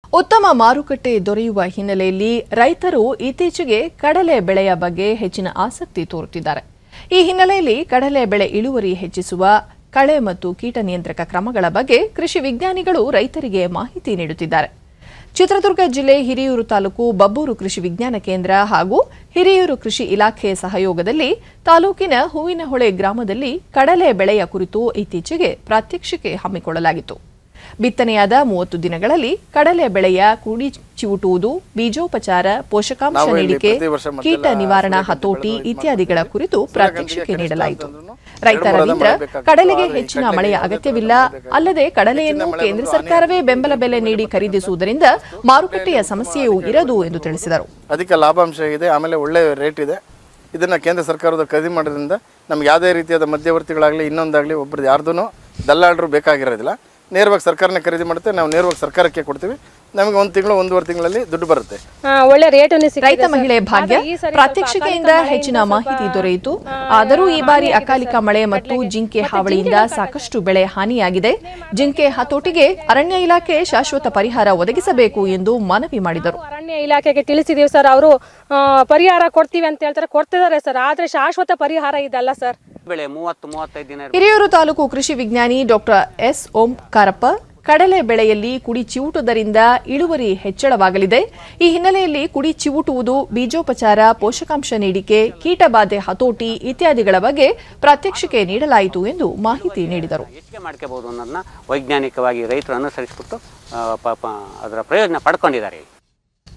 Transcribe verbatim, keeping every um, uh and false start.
ಉತ್ತಮ ಮಾರುಕಟ್ಟೆ ದೊರೆಯುವ ಹಿನ್ನೆಲೆಯಲ್ಲಿ ರೈತರು ಇತ್ತೀಚೆಗೆ ಕಡಲೆ ಬೆಳೆಯ ಬಗ್ಗೆ ಹೆಚ್ಚಿನ ಆಸಕ್ತಿ ತೋರುತ್ತಿದ್ದಾರೆ. ಈ ಹಿನ್ನೆಲೆಯಲ್ಲಿ ಕಡಲೆ ಬೆಳೆ ಇಳುವರಿ ಹೆಚ್ಚಿಸುವ ಕಳೆ ಮತ್ತು ಕೀಟ ನಿಯಂತ್ರಕ ಕ್ರಮಗಳ ಬಗ್ಗೆ ಕೃಷಿ ವಿಜ್ಞಾನಿಗಳು ರೈತರಿಗೆ ಮಾಹಿತಿ ನೀಡುತ್ತಿದ್ದಾರೆ. ಚಿತ್ರದುರ್ಗ ಜಿಲ್ಲೆ ಹಿರಿಯೂರು ತಾಲೂಕು ಬಬ್ಬೂರು ಕೃಷಿ ವಿಜ್ಞಾನ ಕೇಂದ್ರ ಹಾಗೂ ಹಿರಿಯೂರು ಕೃಷಿ ಇಲಾಖೆ ಸಹಯೋಗದಲ್ಲಿ ತಾಲೂಕಿನ ಹೂವಿನಹೊಳೆ ಗ್ರಾಮದಲ್ಲಿ ಕಡಲೆ ಬೆಳೆಯ ಕುರಿತು ಇತ್ತೀಚೆಗೆ ಪ್ರಾತ್ಯಕ್ಷಿಕೆ ಹಮ್ಮಿಕೊಳ್ಳಲಾಗಿತ್ತು. ಬಿತ್ತನೆಯಾದ ಮೂವತ್ತು ದಿನಗಳಲ್ಲಿ ಕಡಲೆ ಬೆಳೆಯ ಕುಡಿ ಚಿವುಟುವುದು, ಬೀಜೋಪಚಾರ, ಪೋಷಕಾಂಶ ನೀಡಿಕೆ, ಕೀಟ ನಿವಾರಣಾ ಹತೋಟಿ ಇತ್ಯಾದಿಗಳ ಕುರಿತು ಪ್ರಾತ್ಯಕ್ಷಿಕೆ ನೀಡಲಾಯಿತು. ರೈತ ರವೀಂದ್ರ ಕಡಲೆಗೆ ಹೆಚ್ಚಿನ ಮಳೆಯ ಅಗತ್ಯವಿಲ್ಲ, ಅಲ್ಲದೆ ಕಡಲೆಯನ್ನು ಕೇಂದ್ರ ಸರ್ಕಾರವೇ ಬೆಂಬಲ ಬೆಲೆ ನೀಡಿ ಖರೀದಿಸುವುದರಿಂದ ಮಾರುಕಟ್ಟೆಯ ಸಮಸ್ಯೆಯೂ ಇರದು ಎಂದು ತಿಳಿಸಿದರು. ಅದಕ್ಕೆ ಲಾಭಾಂಶ ಇದೆ, ಆಮೇಲೆ ಒಳ್ಳೆ ರೇಟ್ ಇದೆ. ಇದನ್ನ ಕೇಂದ್ರ ಸರ್ಕಾರದ ಖರೀದಿ ಮಾಡೋದ್ರಿಂದ ನಮ್ಗೆ ಯಾವುದೇ ರೀತಿಯಾದ ಮಧ್ಯವರ್ತಿಗಳಾಗಲಿ ಇನ್ನೊಂದಾಗಲಿ ಒಬ್ಬರು ಯಾರ್ದೂ ದಲ್ಲಾಳರು ಬೇಕಾಗಿರೋದಿಲ್ಲ. ನೇರವಾಗಿ ಸರ್ಕಾರನೇ ಖರೀದಿ ಮಾಡುತ್ತೆ, ನಾವು ನೇರವಾಗಿ ಸರ್ಕಾರಕ್ಕೆ ಕೊಡ್ತೀವಿ. ನಮಗೆ ಒಂದು ತಿಂಗಳು ಒಂದೂವರೆ ತಿಂಗಳಲ್ಲಿ ದುಡ್ಡು ಬರುತ್ತೆ. ಒಳ್ಳೆ ರೇಟ್. ರೈತ ಮಹಿಳೆ ಭಾಗ್ಯ ಪ್ರಾತ್ಯಕ್ಷಿಕೆಯಿಂದ ಹೆಚ್ಚಿನ ಮಾಹಿತಿ ದೊರೆಯಿತು. ಆದರೂ ಈ ಬಾರಿ ಅಕಾಲಿಕ ಮಳೆ ಮತ್ತು ಜಿಂಕೆ ಹಾವಳಿಯಿಂದ ಸಾಕಷ್ಟು ಬೆಳೆ ಹಾನಿಯಾಗಿದೆ. ಜಿಂಕೆ ಹತೋಟಿಗೆ ಅರಣ್ಯ ಇಲಾಖೆ ಶಾಶ್ವತ ಪರಿಹಾರ ಒದಗಿಸಬೇಕು ಎಂದು ಮನವಿ ಮಾಡಿದರು. ಅರಣ್ಯ ಇಲಾಖೆಗೆ ತಿಳಿಸಿದೀವಿ ಸರ್, ಅವರು ಪರಿಹಾರ ಕೊಡ್ತೀವಿ ಅಂತ ಹೇಳ್ತಾರೆ, ಕೊಡ್ತಿದ್ದಾರೆ ಸರ್. ಆದ್ರೆ ಶಾಶ್ವತ ಪರಿಹಾರ ಇದಲ್ಲ ಸರ್. ಹಿರಿಯೂರು ತಾಲೂಕು ಕೃಷಿ ವಿಜ್ಞಾನಿ ಡಾಕ್ಟರ್ ಎಸ್ ಓಂಕಾರಪ್ಪ ಕಡಲೆ ಬೆಳೆಯಲ್ಲಿ ಕುಡಿ ಚಿವುಟುವುದರಿಂದ ಇಳುವರಿ ಹೆಚ್ಚಳವಾಗಲಿದೆ. ಈ ಹಿನ್ನೆಲೆಯಲ್ಲಿ ಕುಡಿ ಚಿವುಟುವುದು, ಬೀಜೋಪಚಾರ, ಪೋಷಕಾಂಶ ನೀಡಿಕೆ, ಕೀಟಬಾಧೆ ಹತೋಟಿ ಇತ್ಯಾದಿಗಳ ಬಗ್ಗೆ ಪ್ರಾತ್ಯಕ್ಷಿಕೆ ನೀಡಲಾಯಿತು ಎಂದು ಮಾಹಿತಿ ನೀಡಿದರು. ವೈಜ್ಞಾನಿಕವಾಗಿ ರೈತರು ಅನುಸರಿಸಿಬಿಟ್ಟು ಅದರ ಪ್ರಯೋಜನ ಪಡ್ಕೊಂಡಿದ್ದಾರೆ.